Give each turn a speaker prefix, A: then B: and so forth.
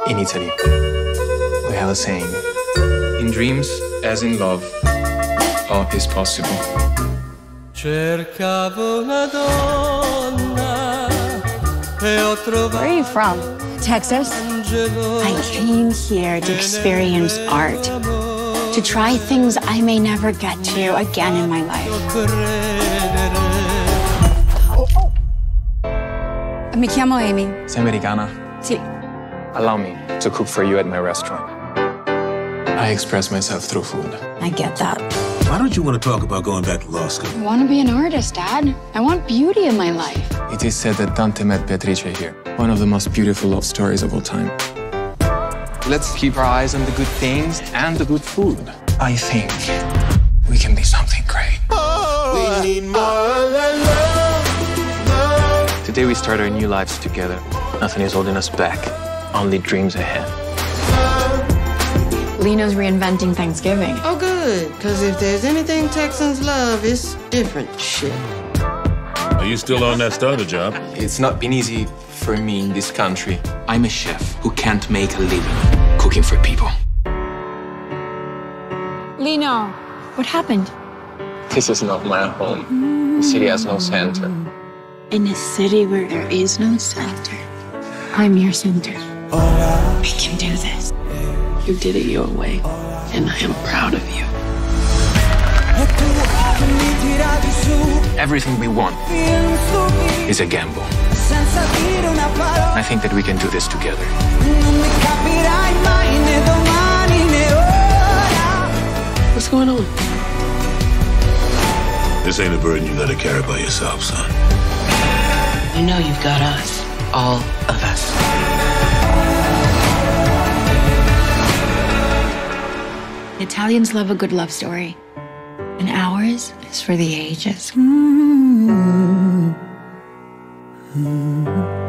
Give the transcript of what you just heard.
A: In Italy, we have a saying,
B: in dreams, as in love, all is possible.
C: Where
D: are you from? Texas? I came here to experience art, to try things I may never get to again in my life. Mi chiamo Amy.
A: sei americana?
D: Sì.
A: Allow me to cook for you at my restaurant. I express myself through food.
D: I get that.
E: Why don't you want to talk about going back to law school?
D: I want to be an artist, Dad. I want beauty in my life.
A: It is said that Dante met Beatrice here, one of the most beautiful love stories of all time. Let's keep our eyes on the good things and the good food. I think we can be something great.
E: We need more than love.
A: Today we start our new lives together. Nothing is holding us back, only dreams ahead.
D: Lino's reinventing Thanksgiving.
F: Oh, good, because if there's anything Texans love, it's different shit.
G: Are you still on that starter job?
A: It's not been easy for me in this country. I'm a chef who can't make a living cooking for people.
D: Lino, what happened?
A: This is not my home. The city has no center.
D: In a city where there is no center, I'm your center. We can do this. You did it your way, and I am proud of you.
A: Everything we want is a gamble. I think that we can do this together.
D: What's going on?
E: This ain't a burden you gotta carry by yourself, son.
F: You know you've got us, all of us.
D: Italians love a good love story, and ours is for the ages.